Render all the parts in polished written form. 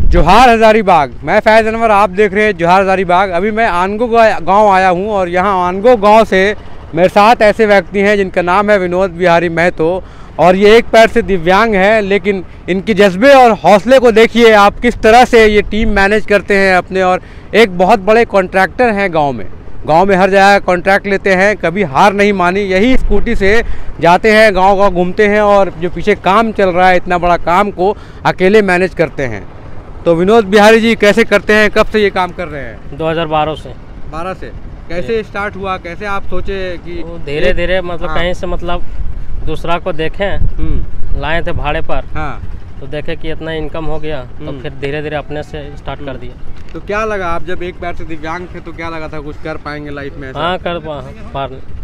जोहार हजारीबाग। मैं फैज़ अनवर, आप देख रहे हैं जोहार हजारीबाग। अभी मैं आनगो गांव आया हूं और यहां आनगो गांव से मेरे साथ ऐसे व्यक्ति हैं जिनका नाम है विनोद बिहारी महतो और ये एक पैर से दिव्यांग है, लेकिन इनके जज्बे और हौसले को देखिए आप, किस तरह से ये टीम मैनेज करते हैं अपने। और एक बहुत बड़े कॉन्ट्रैक्टर हैं गाँव में हर जगह कॉन्ट्रैक्ट लेते हैं, कभी हार नहीं मानी। यही स्कूटी से जाते हैं, गांव घूमते हैं और जो पीछे काम चल रहा है इतना बड़ा काम को अकेले मैनेज करते हैं। तो विनोद बिहारी जी कैसे करते हैं, कब से ये काम कर रहे हैं? 2012 से। 12 से कैसे स्टार्ट हुआ, कैसे आप सोचे कि धीरे धीरे मतलब कहीं से मतलब दूसरा को देखें, लाए थे भाड़े पर। हाँ। तो देखे कि इतना इनकम हो गया तो फिर धीरे धीरे अपने से स्टार्ट कर दिया। तो क्या लगा, आप जब एक पैर से दिव्यांग थे तो क्या लगा था कुछ कर पाएंगे लाइफ में? हाँ कर पा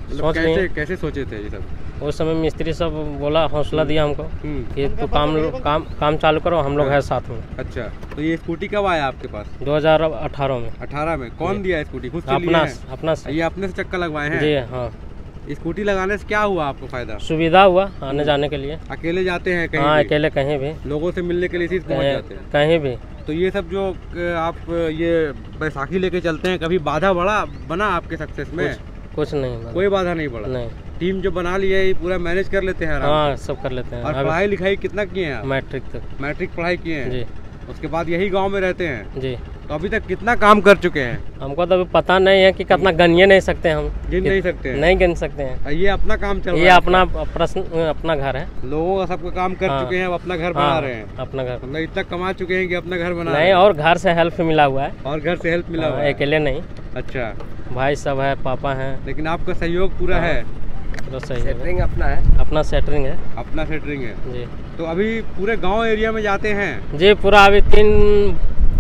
कैसे सोचे थे ये सब? उस समय मिस्त्री सब बोला, हौसला दिया हमको कि तू काम चालू करो, हम लोग है साथ में। अच्छा, तो ये स्कूटी कब आया आपके पास? 2018 में। 18 में? कौन दिया स्कूटी? खुद से अपना से। ये अपने से चक्कर लगवाए हैं? जी हाँ। स्कूटी लगाने से क्या हुआ आपको फायदा? सुविधा हुआ आने जाने के लिए। अकेले जाते हैं कहीं? हाँ, अकेले कहीं भी, लोगों से मिलने के लिए इसी पहुंच जाते हैं कहीं भी। तो ये सब जो आप ये बैसाखी लेके चलते हैं, कभी बाधा बना आपके सक्सेस में? कुछ नहीं, कोई बाधा नहीं पड़ा? नहीं। टीम जो बना ली है ये पूरा मैनेज कर लेते हैं? हाँ, सब कर लेते हैं। और पढ़ाई लिखाई कितना किए हैं? मैट्रिक तक। मैट्रिक पढ़ाई किए हैं जी। उसके बाद यही गांव में रहते हैं जी। तो अभी तक कितना काम कर चुके हैं? हमको तो अभी पता नहीं है कि कितना गिन नहीं सकते हम। नहीं सकते हैं? नहीं गिन सकते हैं। ये अपना काम चल रहा है? ये अपना घर है। लोगों का सबका काम कर चुके हैं, अब अपना घर बना रहे हैं। अपना घर मतलब इतना कमा चुके हैं कि अपना घर बना नहीं, और घर से हेल्प मिला हुआ है। और घर से हेल्प मिला हुआ है? अकेले नहीं। अच्छा, भाई सब है, पापा है। लेकिन आपका सहयोग पूरा है? सेटरिंग अपना है। अपना सेटरिंग है। अपना सेटरिंग है जी। तो अभी पूरे गांव एरिया में जाते हैं? जी, पूरा अभी 3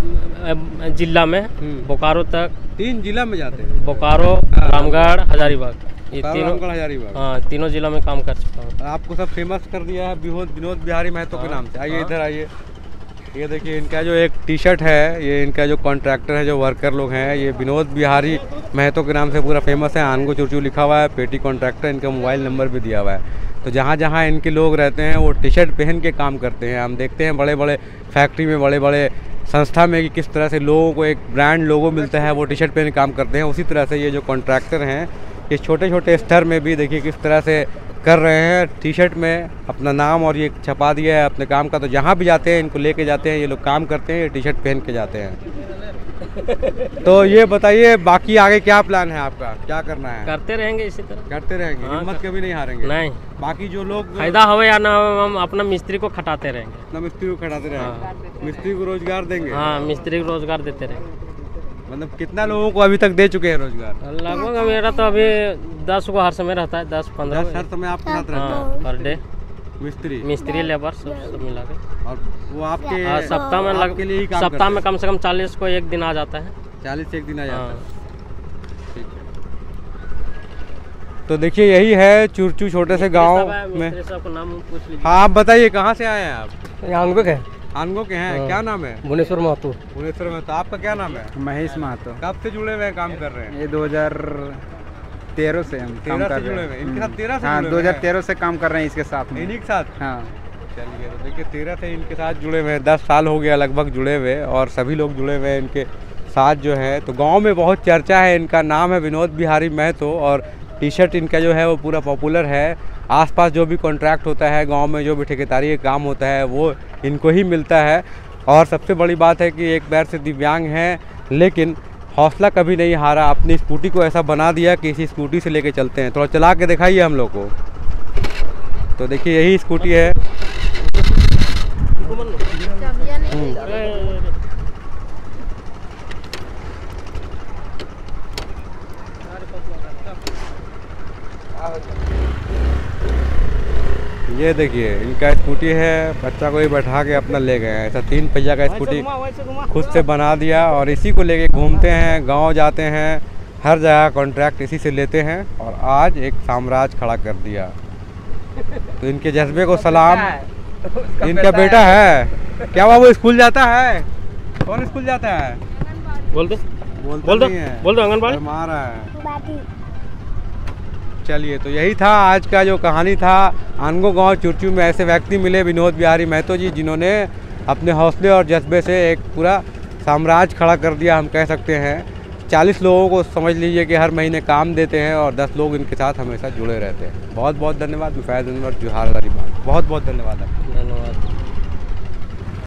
जिला में, बोकारो तक। 3 जिला में जाते हैं? बोकारो, रामगढ़, हजारीबाग, ये तीनों। हजारीबाग, हाँ, तीनों जिलों में काम कर चुका हूँ। आपको सब फेमस कर दिया है विनोद बिहारी महतो के नाम से। आइए इधर आइए। ये देखिए इनका जो एक टी शर्ट है, ये इनका जो कॉन्ट्रैक्टर है, जो वर्कर लोग हैं, ये विनोद बिहारी महतो के नाम से पूरा फेमस है। आनगो चुरचू लिखा हुआ है, पेटी कॉन्ट्रैक्टर, इनका मोबाइल नंबर भी दिया हुआ है। तो जहाँ जहाँ इनके लोग रहते हैं वो टी शर्ट पहन के काम करते हैं। हम देखते हैं बड़े बड़े फैक्ट्री में, बड़े बड़े संस्था में कि किस तरह से लोगों को एक ब्रांड लोगो मिलता है, वो टी शर्ट पहन काम करते हैं। उसी तरह से ये जो कॉन्ट्रैक्टर हैं ये छोटे छोटे स्तर में भी देखिए किस तरह से कर रहे हैं। टी शर्ट में अपना नाम और ये छपा दिया है अपने काम का। तो जहाँ भी जाते हैं इनको लेके जाते हैं, ये लोग काम करते हैं, ये टी शर्ट पहन के जाते हैं। तो ये बताइए बाकी आगे क्या प्लान है आपका, क्या करना है? करते रहेंगे इसी तरह, करते रहेंगे। हाँ, हिम्मत कभी नहीं हारेंगे? नहीं। बाकी जो लोग फायदा हो या ना हो, हम अपना मिस्त्री को खटाते रहेंगे। अपना मिस्त्री को खटाते रहेंगे? हाँ। मिस्त्री को रोजगार देंगे? हाँ, मिस्त्री को रोजगार देते रहेंगे। मतलब कितना लोगों को अभी तक दे चुके हैं रोजगार? लगभग मेरा तो अभी 10 को हर समय रहता है, 10-15 हर समय आपके साथ रहता है पर डे। मिस्त्री लेबर सब मिला के। और वो आपके सप्ताह में सप्ताह में कम से कम 40 को एक दिन आ जाता है। 40 एक दिन आ जाता है। ठीक है। तो देखिए यही है चुरचू छोटे से गांव में। नाम पूछ लीजिए। हाँ, आप बताइए कहाँ से आए हैं आप? आनगो के। आनगो के हैं? क्या नाम है? भुवनेश्वर महतो। भुवनेश्वर महतो। आपका क्या नाम है? महेश महतो। कब से जुड़े हुए काम कर रहे हैं? ये 2013 से हम काम कर रहे हैं। इनके साथ 13 से? हाँ, 2013 से काम कर रहे हैं इसके साथ में। इन्हीं के साथ? हाँ। चलिए, तो देखिए 13 से इनके साथ जुड़े हुए हैं, 10 साल हो गया लगभग जुड़े हुए, और सभी लोग जुड़े हुए हैं इनके साथ जो है। तो गांव में बहुत चर्चा है, इनका नाम है विनोद बिहारी महतो और टी शर्ट इनका जो है वो पूरा पॉपुलर है। आसपास जो भी कॉन्ट्रैक्ट होता है गांव में, जो भी ठेकेदारी का काम होता है वो इनको ही मिलता है। और सबसे बड़ी बात है कि एक पैर से दिव्यांग हैं, लेकिन हौसला कभी नहीं हारा। अपनी स्कूटी को ऐसा बना दिया कि इसी स्कूटी से लेके चलते हैं। थोड़ा चला के दिखाइए हम लोग को। तो देखिए यही स्कूटी है। ये देखिए इनका स्कूटी है, बच्चा को ही बैठा के अपना ले गए हैं। ऐसा 3 पहिया का स्कूटी खुद से बना दिया और इसी को लेके घूमते हैं, गांव जाते हैं, हर जगह कॉन्ट्रैक्ट इसी से लेते हैं और आज एक साम्राज्य खड़ा कर दिया। तो इनके जज्बे को सलाम। इनका बेटा है क्या? वो स्कूल जाता है? कौन स्कूल जाता है? बोल दो आंगनबाड़ी मार रहा है। चलिए, तो यही था आज का जो कहानी था। आनगो गांव चुरचू में ऐसे व्यक्ति मिले विनोद बिहारी महतो जी, जिन्होंने अपने हौसले और जज्बे से एक पूरा साम्राज्य खड़ा कर दिया, हम कह सकते हैं। 40 लोगों को समझ लीजिए कि हर महीने काम देते हैं और 10 लोग इनके साथ हमेशा जुड़े रहते हैं। बहुत बहुत धन्यवाद। मैं फैज़ अनवर, जोहार हज़ारीबाग। बहुत बहुत धन्यवाद आपका। धन्यवाद।